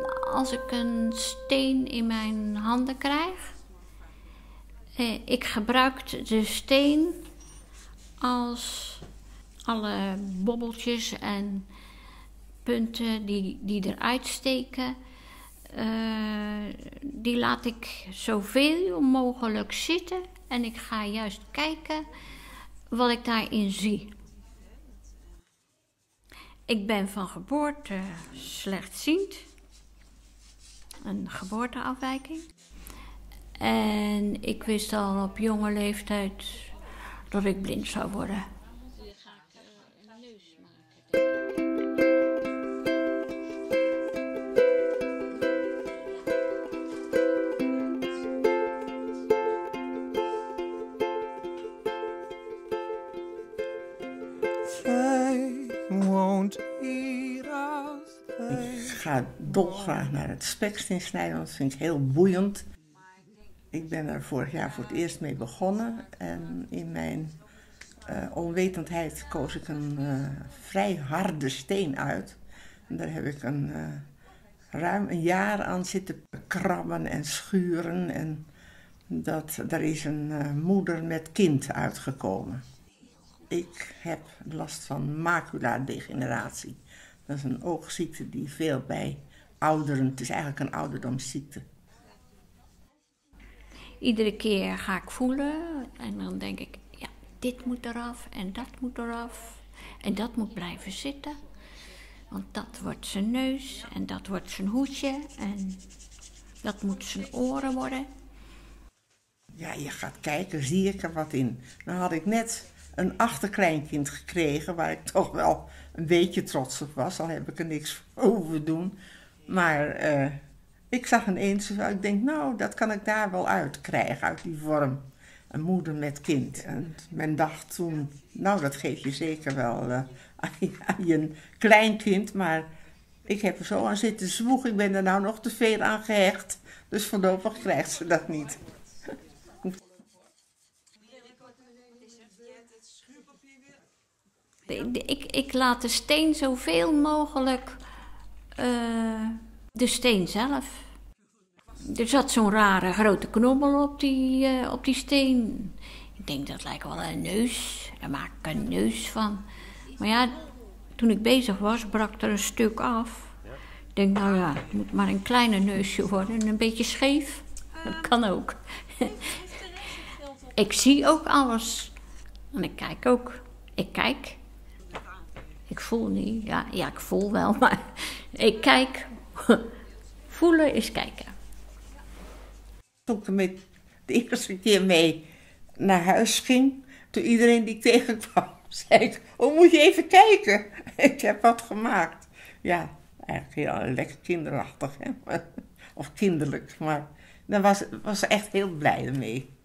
als ik een steen in mijn handen krijg. Ik gebruik de steen als alle bobbeltjes en punten die eruit steken. Die laat ik zoveel mogelijk zitten en ik ga juist kijken wat ik daarin zie. Ik ben van geboorte slechtziend, een geboorteafwijking. En ik wist al op jonge leeftijd dat ik blind zou worden. Dan ga ik een neus maken. Ik ga dolgraag naar het speksteensnijden, want dat vind ik heel boeiend. Ik ben er vorig jaar voor het eerst mee begonnen en in mijn onwetendheid koos ik een vrij harde steen uit. En daar heb ik ruim een jaar aan zitten krabben en schuren en daar is een moeder met kind uitgekomen. Ik heb last van maculadegeneratie. Dat is een oogziekte die veel bij ouderen, het is eigenlijk een ouderdomsziekte. Iedere keer ga ik voelen en dan denk ik, ja, dit moet eraf en dat moet eraf. En dat moet blijven zitten, want dat wordt zijn neus en dat wordt zijn hoedje en dat moet zijn oren worden. Ja, je gaat kijken, zie ik er wat in. Dan had ik net een achterkleinkind gekregen waar ik toch wel een beetje trots op was. Al heb ik er niks voor hoeven doen. Maar ik zag ineens, ik denk, nou, dat kan ik daar wel uit krijgen, uit die vorm. Een moeder met kind. En men dacht toen, nou, dat geef je zeker wel aan je kleinkind. Maar ik heb er zo aan zitten zwoegen, ik ben er nou nog te veel aan gehecht. Dus voorlopig krijgt ze dat niet. Ik laat de steen zoveel mogelijk de steen zelf. Er zat zo'n rare grote knobbel op die steen. Ik denk, dat lijkt wel een neus. Daar maak ik een neus van. Maar ja, toen ik bezig was, brak er een stuk af. Ik denk, nou ja, het moet maar een kleiner neusje worden. En een beetje scheef. Dat kan ook. Ik zie ook alles. En ik kijk ook. Ik kijk. Ik voel niet. Ja, ik voel wel, maar ik kijk. Voelen is kijken. Toen ik de eerste keer mee naar huis ging, toen iedereen die ik tegenkwam, zei ik, oh, moet je even kijken, ik heb wat gemaakt. Ja, eigenlijk heel lekker kinderachtig, hè? Of kinderlijk, maar daar was ze echt heel blij mee.